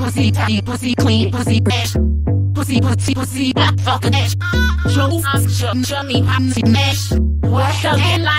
pussy tight, pussy clean, pussy fresh. Pussy, fucking ass. Show me, I'm mesh. What the hell?